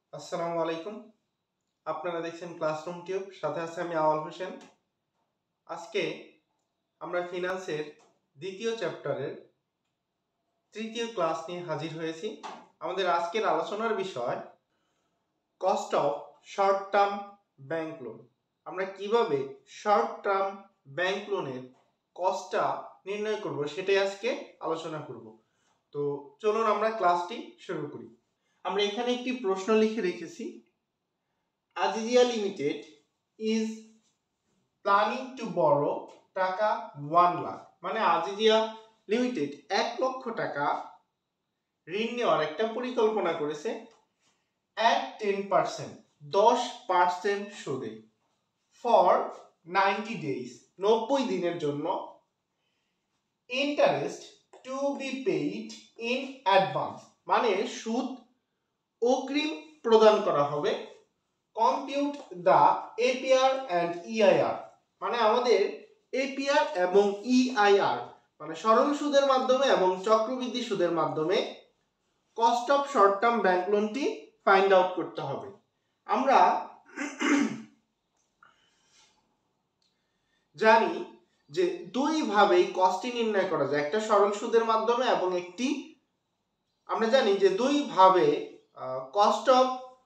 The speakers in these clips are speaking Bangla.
আসসালামু আলাইকুম। আপনারা দেখছেন ক্লাসরুম টিউব, সাথে আছে আমি আওয়াল হোসেন। আজকে আমরা ফিনান্সের দ্বিতীয় চ্যাপ্টারের তৃতীয় ক্লাস নিয়ে হাজির হয়েছি। আমাদের আজকের আলোচনার বিষয় cost of short term bank loan. আমরা কিভাবে শর্ট টার্ম ব্যাংক লোনের কস্টটা নির্ণয় করব সেটাই আজকে আলোচনা করব। তো চলুন আমরা ক্লাসটি শুরু করি। আমরা এখানে একটি প্রশ্ন লিখে রেখেছি। Aziziya limited is planning to বড়ো টাকা 1 লাখ, মানে আজিজিয়া লিমিটেড 1 লক্ষ টাকা ঋণ নেওয়ার একটা পরিকল্পনা করেছে at 10%, 10% সুদে ফর 90 days, 90 দিনের জন্য। Interest to be paid in advance, মানে সুদ অগ্রিম প্রদান করা হবে। Compute the APR and EIR, মানে আমাদের এপিআর এবং ইআইআর মানে সরল সুদের মাধ্যমে এবং চক্রবৃদ্ধি সুদের মাধ্যমে cost of short term bank লোনটি ফাইন্ড আউট করতে হবে। আমরা জানি যে দুই ভাবেই কস্টটি নির্ণয় করা যায়, একটা সরল সুদের মাধ্যমে এবং একটি, আমরা জানি যে দুই ভাবে cost of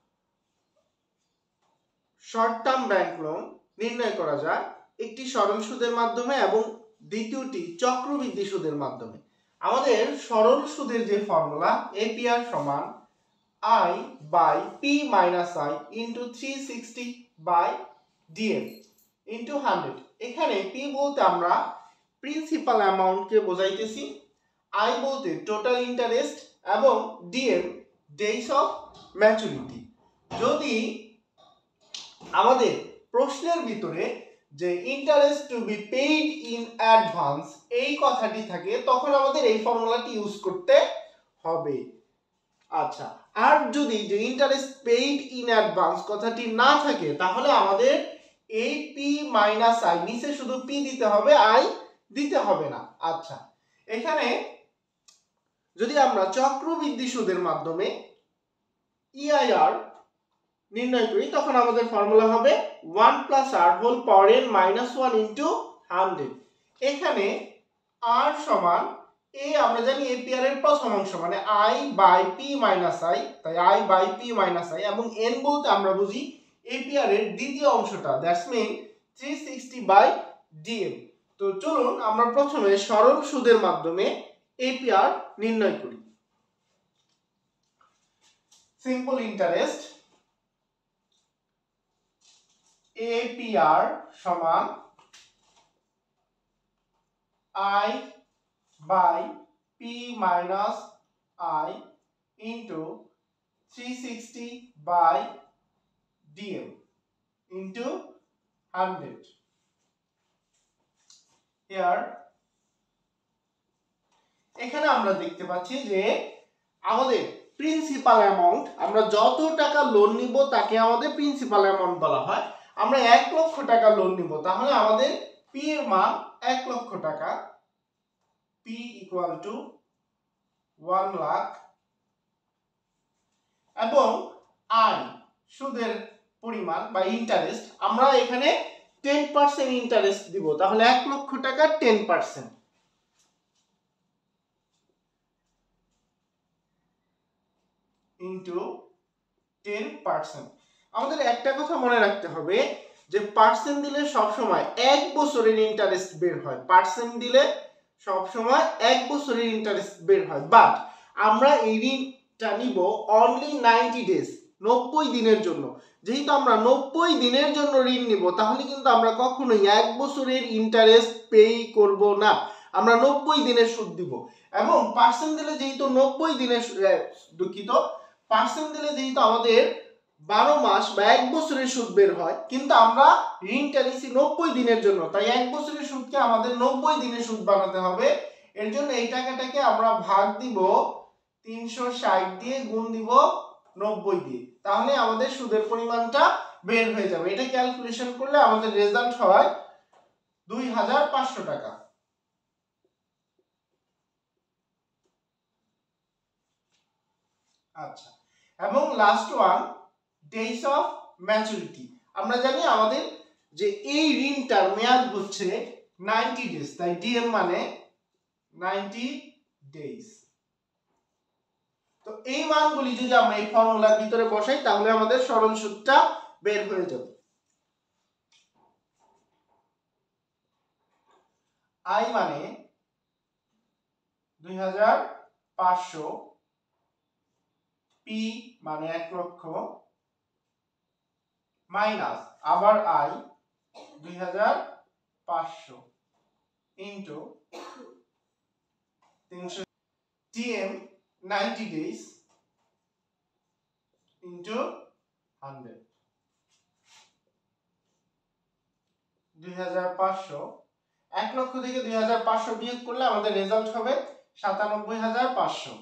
short term bank loan নির্ণয় করা যায়, একটি সরল সুদের মাধ্যমে এবং দ্বিতীয়টি চক্রবৃদ্ধি সুদের মাধ্যমে। আমাদের সরল সুদের যে ফর্মুলা এপিআর সমান I by P minus I into 360 by DM into 100। এখানে পি বলতে আমরা প্রিন্সিপাল অ্যামাউন্টকে বোঝাইতেছি, আই বলতে টোটাল ইন্টারেস্ট এবং ডিএম ডেজ অফ ম্যাচুরিটি। যদি আমাদের প্রশ্নের ভিতরে যে interest to be paid in advance এই কথাটি থাকে, তখন আমাদের এই ফর্মুলাটি ইউজ করতে হবে। আচ্ছা, আর যদি যে ইন্টারেস্ট পেইড ইন অ্যাডভান্স কথাটি না থাকে, তাহলে আমাদের এই পি মাইনাস আই, নিচে শুধু পি দিতে হবে, আই দিতে হবে না। আচ্ছা, এখানে যদি আমরা চক্রবৃদ্ধি সুদের মাধ্যমে ইআইআর নির্ণয় করি, তখন আমাদের ফর্মুলা হবে 1 plus R whole power n minus 1 into 100। এখানে আর সমান এ, আমরা জানি এপিআর এর প্রথম অংশ মানে I by P minus I, তাই I by P minus I, এবং এন বলতে আমরা বুঝি এপিআর এর দ্বিতীয় অংশটা, দ্যাটস মিন 360 বাই ডিএম। তো চলুন আমরা প্রথমে সরল সুদের মাধ্যমে এপিআর নির্ণয় করি। সিম্পল ইন্টারেস্ট APR সমান I by P minus I into 360 by DM into 100. Here এখানে আমরা দেখতে পাচ্ছি যে আমাদের প্রিন্সিপাল অ্যামাউন্ট, আমরা যত টাকা লোন নিব তাকে আমাদের প্রিন্সিপাল অ্যামাউন্ট বলা হয়। আমরা 1 লক্ষ টাকা লোন নিব, তাহলে আমাদের পি এর মান 1 লক্ষ টাকা, পি ইকুয়াল টু 1 লাখ, এবং আই সুদের পরিমাণ বা ইন্টারেস্ট, আমরা এখানে 10% ইন্টারেস্ট দিব, তাহলে 1 লক্ষ টাকা 10% ইন্টু 10%। আমাদের একটা কথা মনে রাখতে হবে যে পার্সেন্ট দিলে সবসময় 1 বছরের ইন্টারেস্ট বের হয়, পার্সেন্ট দিলে সবসময় 1 বছরের ইন্টারেস্ট বের হয়, বাট আমরা এই ঋণটা নিব অনলি 90 ডেজ, 90 দিনের জন্য। যেহেতু আমরা 90 দিনের জন্য ঋণ নিব, তাহলে কিন্তু আমরা কখনোই 1 বছরের ইন্টারেস্ট পে করব না, আমরা 90 দিনের সুদ দিব। এবং পার্সেন্ট দিলে যেহেতু 90 দিনের, দুঃখিত, পার্সেন্ট দিলে যেহেতু আমাদের 12 মাস বা 1 বছরের সুদ বের হয়, কিন্তু আমরা ঋণটা নিছি 90 দিনের জন্য, তাই 1 বছরের সুদকে আমাদের 90 দিনের সুদ বানাতে হবে। এর জন্য এই টাকাটাকে আমরা ভাগ দিব 360 দিয়ে, গুণ দিব 90 দিয়ে, তাহলে আমাদের সুদের পরিমাণটা বের হয়ে যাবে। এটা ক্যালকুলেশন করলে আমাদের রেজাল্ট হয় 2500 টাকা। আচ্ছা, এবং last one days of maturity. আমরা জানি আমাদের যে এই ঋণটার মেয়াদ হচ্ছে 90 ডেজ, তাই ডিএম মানে 90 ডেজ। তো এই মানগুলি যদি আমরা এই ফর্মুলার ভিতরে বসাই তাহলে আমাদের সরল সুদটা বের হয়ে যাবে। আই মানে 2500, পি মানে 1 লক্ষ, মাইনাস আবার I 2500 into 300, TM 90 days into 100, 2500। 1 লক্ষ থেকে 2500 বিয়োগ করলে আমাদের রেজাল্ট হবে 97500।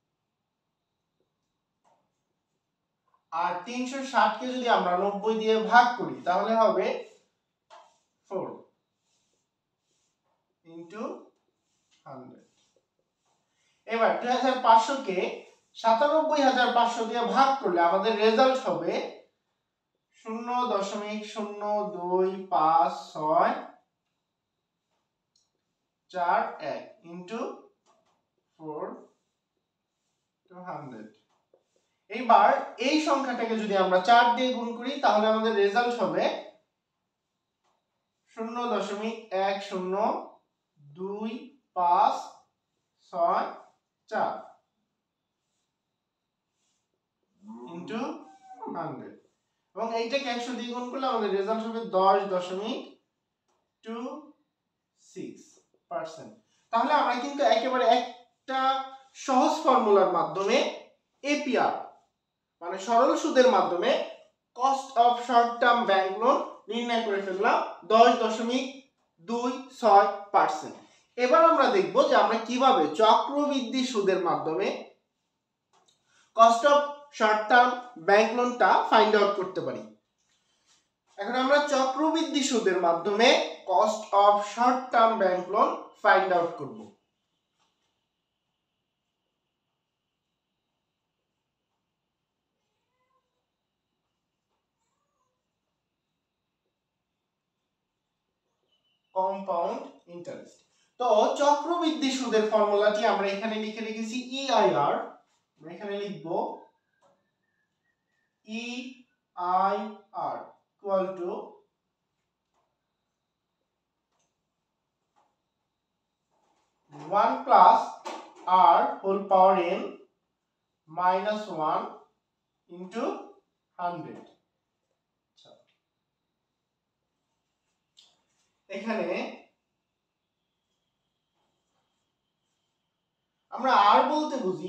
আর 360 কে যদি আমরা 90 দিয়ে ভাগ করি তাহলে হবে 4 into 100। এবার 2500 কে 97500 দিয়ে ভাগ করলে আমাদের রেজাল্ট হবে 0.0256441 into 4 to 100। এবার এই সংখ্যাটাকে যদি আমরা 4 দিয়ে গুণ করি তাহলে আমাদের রেজাল্ট হবে 0.02564 into 100 এবং এইটাকে 100 দিয়ে গুণ করলে আমাদের রেজাল্ট হবে 10.26%। তাহলে আমরা কিন্তু একেবারে একটা সহজ ফর্মুলার মাধ্যমে এপিআর মানে সরল সুদের মাধ্যমে cost of short term bank loan নির্ণয় করে ফেললাম 10.26%। এবার আমরা দেখব যে আমরা কিভাবে চক্রবৃদ্ধি সুদের মাধ্যমে cost of short term bank লোনটা ফাইন্ড আউট করতে পারি। এখন আমরা চক্রবৃদ্ধি সুদের মাধ্যমে cost of short term bank loan find out করব। Compound interest. তো চক্রবৃদ্ধি সুদের ফর্মুলাটি আমরা এখানে লিখে রেখেছি ইআইআর। আমরা এখানে লিখব EIR equal to one plus r whole power n minus 1 into 100। এখানে আমরা r বলতে বুঝি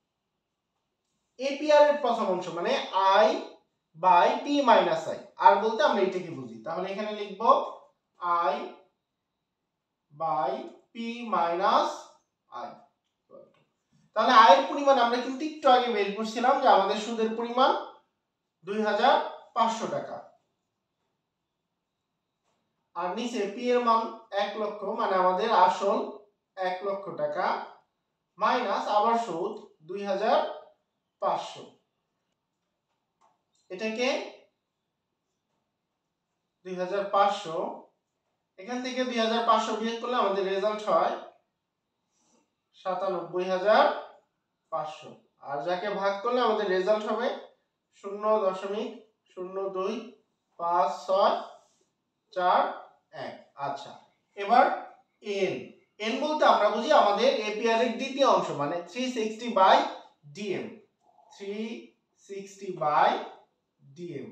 এপিআর এর প্রথম অংশ মানে i by p minus i। r বলতে আমরা এটাকে বুঝি, তাহলে এখানে লিখব i by p minus i। তাহলে i এর পরিমাণ আমরা কিন্তু একটু আগে বের করছিলাম যে আমাদের সুদের পরিমাণ 2500 টাকা, আর নিচে p এর মান 1 লক্ষ মানে আমাদের আসল 1 লক্ষ টাকা মাইনাস আবার সুদ 2500। এটাকে 2500, এখান থেকে 2500 বিয়োগ করলে আমাদের রেজাল্ট হয় 97500, আর যাকে ভাগ করলে আমাদের রেজাল্ট হবে 0.0256441। আচ্ছা, এবার n n বলতে আমরা বুঝি আমাদের এপিআর এর দ্বিতীয় অংশ মানে 360 বাই ডিএম, 360 বাই ডিএম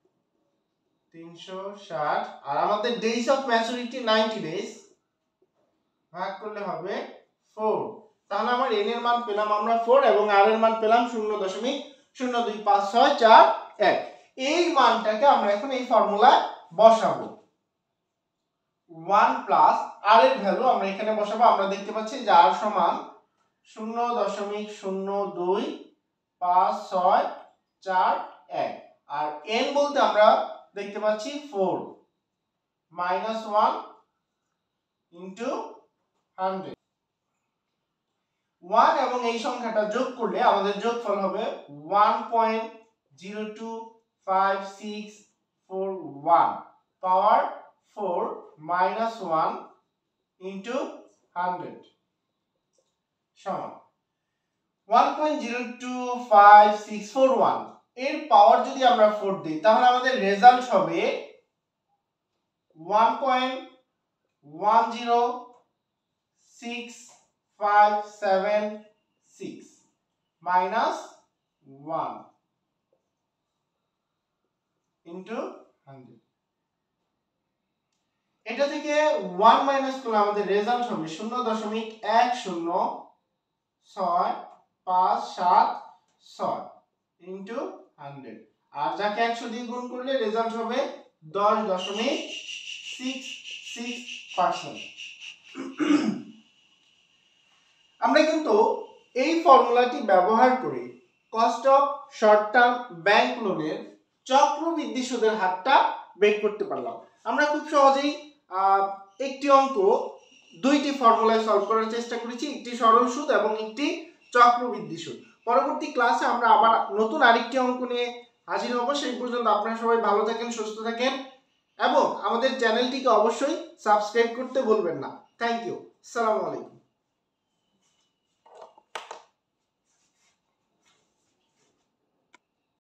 360, আর আমাদের ডেজ অফ ম্যাচুরিটি 90 ডেজ, ভাগ করলে হবে 4। তাহলে আমার n এর মান পেলাম আমরা 4 এবং r এর মান পেলাম 0.0256441। এই মানটাকে আমরা এখন এই ফর্মুলায় বসাবো। 1 প্লাস r এর ভ্যালু আমরা এখানে বসাবো। আমরা দেখতে পাচ্ছি যে r সমান 0.0256441, আর n বলতে আমরা দেখতে পাচ্ছি 4 মাইনাস 1 ইনটু 100। 1 এবং এই সংখ্যাটা যোগ করলে আমাদের যোগফল হবে 5 6 4 1 পাওয়ার 4 মাইনাস 1 ইন্টু 100 সমান 1.025641 এর পাওয়ার যদি আমরা 4 দিই তাহলে আমাদের রেজাল্ট হবে 1.10656 মাইনাস 1 ইন্টু 100 এটা থেকে 1 মাইনাস করলে আমাদের রেজাল্ট হবে 0.106576 ইন্টু 100 আর যাকে 100 দিয়ে গুণ করলে রেজাল্ট হবে 10.66%। আমরা কিন্তু এই ফর্মুলাটি ব্যবহার করে cost of short term bank লোনের চক্রবৃদ্ধি সুদের হারটা বের করতে পারলাম। আমরা খুব সহজেই একটি অঙ্ক দুইটি ফর্মুলায় সলভ করার চেষ্টা করেছি, একটি সরল সুদ এবং একটি চক্রবৃদ্ধি সুদ। পরবর্তী ক্লাসে আমরা আবার নতুন আরেকটি অঙ্ক নিয়ে হাজির হব। সেই পর্যন্ত আপনারা সবাই ভালো থাকেন, সুস্থ থাকেন এবং আমাদের চ্যানেলটিকে অবশ্যই সাবস্ক্রাইব করতে ভুলবেন না। Thank you. আসসালামু আলাইকুম।